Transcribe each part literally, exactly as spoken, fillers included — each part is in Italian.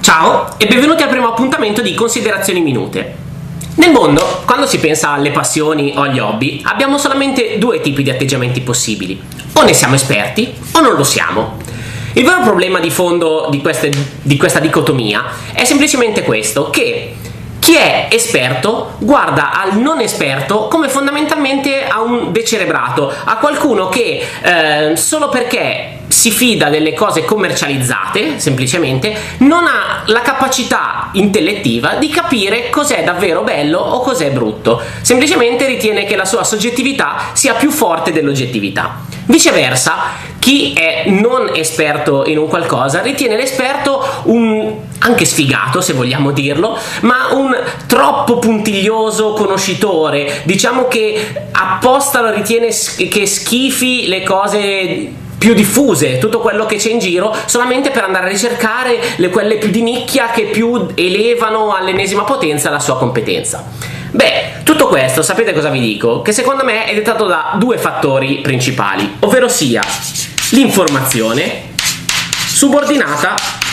Ciao e benvenuti al primo appuntamento di Considerazioni Minute. Nel mondo, quando si pensa alle passioni o agli hobby, abbiamo solamente due tipi di atteggiamenti possibili. O ne siamo esperti o non lo siamo. Il vero problema di fondo di, queste, di questa dicotomia è semplicemente questo, che chi è esperto guarda al non esperto come fondamentalmente a un decerebrato, a qualcuno che eh, solo perché si fida delle cose commercializzate, semplicemente, non ha la capacità intellettiva di capire cos'è davvero bello o cos'è brutto. Semplicemente ritiene che la sua soggettività sia più forte dell'oggettività. Viceversa, chi è non esperto in un qualcosa ritiene l'esperto un anche sfigato, se vogliamo dirlo, ma un troppo puntiglioso conoscitore, diciamo che apposta lo ritiene che schifi le cose più diffuse, tutto quello che c'è in giro, solamente per andare a ricercare le, quelle più di nicchia che più elevano all'ennesima potenza la sua competenza. Beh, tutto questo, sapete cosa vi dico? Che secondo me è dettato da due fattori principali, ovvero sia l'informazione subordinata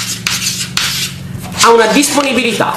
a una disponibilità.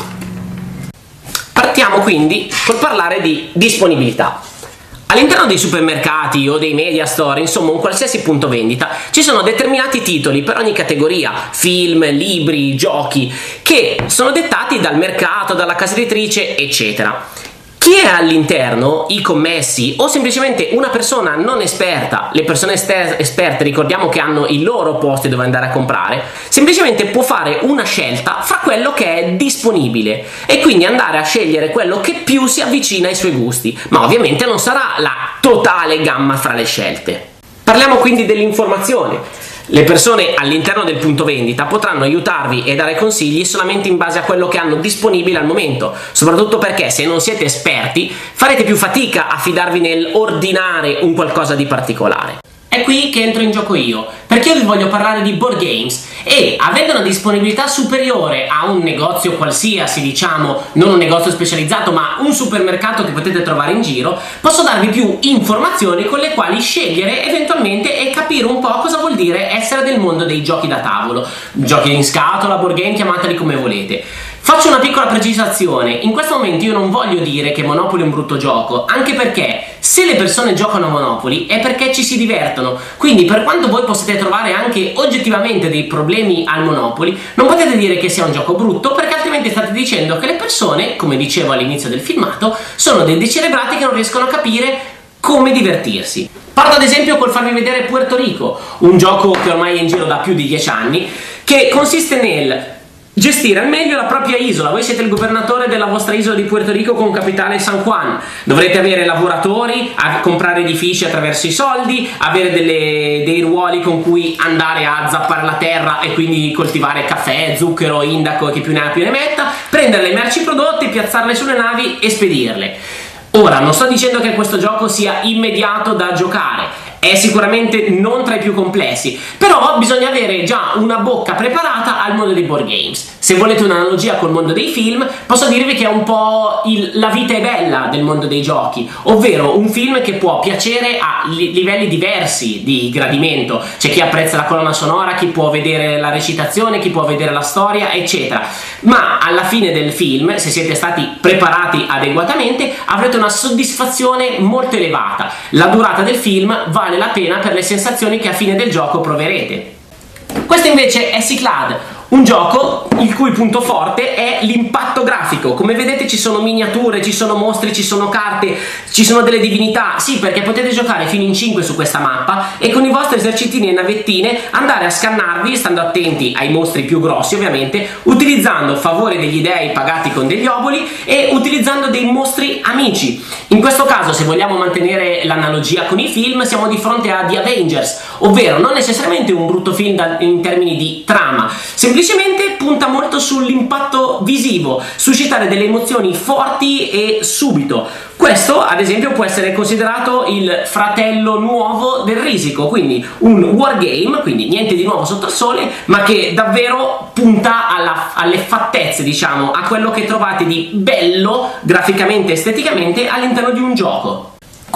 Partiamo quindi col parlare di disponibilità. All'interno dei supermercati o dei media store, insomma un qualsiasi punto vendita, ci sono determinati titoli per ogni categoria, film, libri, giochi, che sono dettati dal mercato, dalla casa editrice, eccetera. Chi è all'interno, i commessi o semplicemente una persona non esperta, le persone esperte ricordiamo che hanno i loro posti dove andare a comprare, semplicemente può fare una scelta fra quello che è disponibile e quindi andare a scegliere quello che più si avvicina ai suoi gusti, ma ovviamente non sarà la totale gamma fra le scelte. Parliamo quindi dell'informazione. Le persone all'interno del punto vendita potranno aiutarvi e dare consigli solamente in base a quello che hanno disponibile al momento, soprattutto perché se non siete esperti farete più fatica a fidarvi nel ordinare un qualcosa di particolare. È qui che entro in gioco io, perché io vi voglio parlare di board games e, avendo una disponibilità superiore a un negozio qualsiasi, diciamo, non un negozio specializzato ma un supermercato che potete trovare in giro, posso darvi più informazioni con le quali scegliere eventualmente e capire un po' cosa vuol dire essere del mondo dei giochi da tavolo, giochi in scatola, board game, chiamateli come volete. Faccio una piccola precisazione, in questo momento io non voglio dire che Monopoly è un brutto gioco, anche perché se le persone giocano a Monopoly è perché ci si divertono, quindi per quanto voi possiate trovare anche oggettivamente dei problemi al Monopoly, non potete dire che sia un gioco brutto, perché altrimenti state dicendo che le persone, come dicevo all'inizio del filmato, sono dei decerebrati che non riescono a capire come divertirsi. Parto ad esempio col farvi vedere Puerto Rico, un gioco che ormai è in giro da più di dieci anni, che consiste nel gestire al meglio la propria isola. Voi siete il governatore della vostra isola di Puerto Rico con capitale San Juan, dovrete avere lavoratori, a comprare edifici attraverso i soldi, avere delle, dei ruoli con cui andare a zappare la terra e quindi coltivare caffè, zucchero, indaco e chi più ne ha più ne metta, prendere le merci prodotte, piazzarle sulle navi e spedirle. Ora, non sto dicendo che questo gioco sia immediato da giocare, è sicuramente non tra i più complessi, però bisogna avere già una bocca preparata al mondo dei board games. Se volete un'analogia col mondo dei film, posso dirvi che è un po' il La vita è bella del mondo dei giochi, ovvero un film che può piacere a li livelli diversi di gradimento. C'è chi apprezza la colonna sonora, chi può vedere la recitazione, chi può vedere la storia, eccetera. Ma alla fine del film, se siete stati preparati adeguatamente, avrete una soddisfazione molto elevata. La durata del film vale la pena per le sensazioni che a fine del gioco proverete. Questo invece è Cyclades, un gioco il cui punto forte è l'impatto grafico. Come vedete ci sono miniature, ci sono mostri, ci sono carte, ci sono delle divinità, sì, perché potete giocare fino in cinque su questa mappa e con i vostri esercitini e navettine andare a scannarvi, stando attenti ai mostri più grossi ovviamente, utilizzando favore degli dei pagati con degli oboli e utilizzando dei mostri amici. In questo caso, se vogliamo mantenere l'analogia con i film, siamo di fronte a The Avengers, ovvero non necessariamente un brutto film da, in termini di trama, semplicemente punta molto sull'impatto visivo, suscitare delle emozioni forti e subito. Questo ad esempio può essere considerato il fratello nuovo del Risico, quindi un wargame, quindi niente di nuovo sotto il sole, ma che davvero punta alla, alle fattezze, diciamo, a quello che trovate di bello graficamente e esteticamente all'interno di un gioco.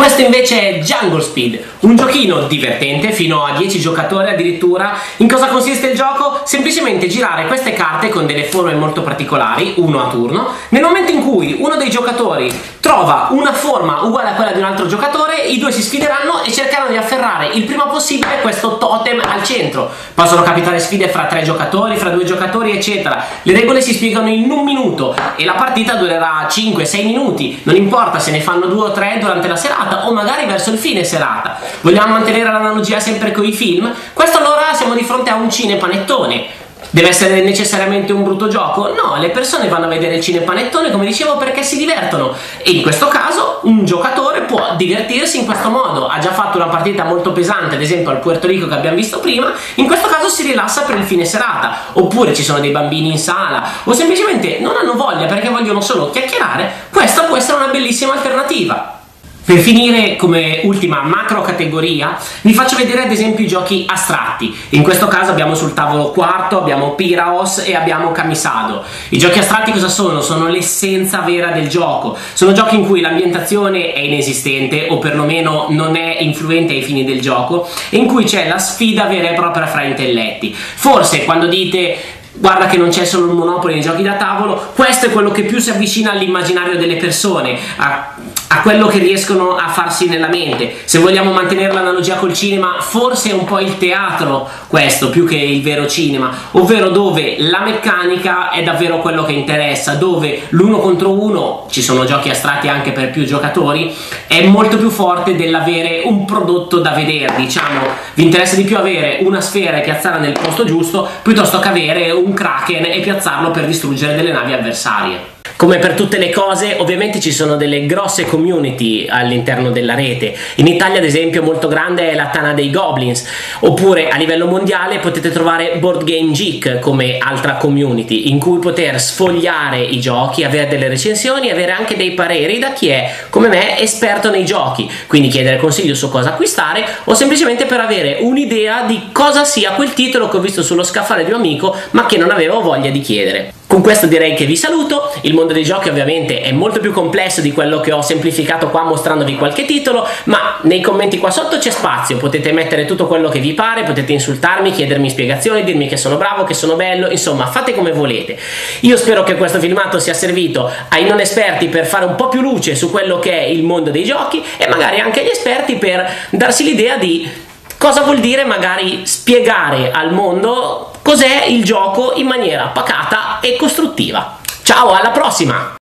Questo invece è Jungle Speed, un giochino divertente fino a dieci giocatori addirittura. In cosa consiste il gioco? Semplicemente girare queste carte con delle forme molto particolari, uno a turno. Nel momento in cui uno dei giocatori trova una forma uguale a quella di un altro giocatore, i due si sfideranno e cercheranno di afferrare il prima possibile questo totem al centro. Possono capitare sfide fra tre giocatori, fra due giocatori, eccetera. Le regole si spiegano in un minuto e la partita durerà cinque sei minuti, non importa se ne fanno due o tre durante la serata o magari verso il fine serata. Vogliamo mantenere l'analogia sempre con i film? Questo allora siamo di fronte a un cinepanettone. Deve essere necessariamente un brutto gioco? No, le persone vanno a vedere il cinepanettone, come dicevo, perché si divertono, e in questo caso un giocatore può divertirsi in questo modo. Ha già fatto una partita molto pesante, ad esempio al Puerto Rico che abbiamo visto prima, in questo caso si rilassa per il fine serata, oppure ci sono dei bambini in sala o semplicemente non hanno voglia perché vogliono solo chiacchierare. Questa può essere una bellissima alternativa. Per finire, come ultima macro categoria, vi faccio vedere ad esempio i giochi astratti. In questo caso abbiamo sul tavolo Quarto, abbiamo Piraeus e abbiamo Camisado. I giochi astratti cosa sono? Sono l'essenza vera del gioco. Sono giochi in cui l'ambientazione è inesistente o perlomeno non è influente ai fini del gioco, e in cui c'è la sfida vera e propria fra intelletti. Forse quando dite guarda che non c'è solo il Monopoli nei giochi da tavolo, questo è quello che più si avvicina all'immaginario delle persone, a, a quello che riescono a farsi nella mente. Se vogliamo mantenere l'analogia col cinema, forse è un po' il teatro questo più che il vero cinema, ovvero dove la meccanica è davvero quello che interessa, dove l'uno contro uno, ci sono giochi astratti anche per più giocatori, è molto più forte dell'avere un prodotto da vedere. Diciamo, vi interessa di più avere una sfera e piazzarla nel posto giusto piuttosto che avere un kraken e piazzarlo per distruggere delle navi avversarie. Come per tutte le cose, ovviamente ci sono delle grosse community all'interno della rete. In Italia, ad esempio, molto grande è la Tana dei Goblins, oppure a livello mondiale potete trovare Board Game Geek come altra community in cui poter sfogliare i giochi, avere delle recensioni e avere anche dei pareri da chi è, come me, esperto nei giochi, quindi chiedere consiglio su cosa acquistare o semplicemente per avere un'idea di cosa sia quel titolo che ho visto sullo scaffale di un amico ma che non avevo voglia di chiedere. Con questo direi che vi saluto. Il mondo dei giochi ovviamente è molto più complesso di quello che ho semplificato qua mostrandovi qualche titolo, ma nei commenti qua sotto c'è spazio, potete mettere tutto quello che vi pare, potete insultarmi, chiedermi spiegazioni, dirmi che sono bravo, che sono bello, insomma fate come volete. Io spero che questo filmato sia servito ai non esperti per fare un po' più luce su quello che è il mondo dei giochi e magari anche agli esperti per darsi l'idea di cosa vuol dire magari spiegare al mondo cos'è il gioco in maniera pacata e costruttiva. Ciao, alla prossima!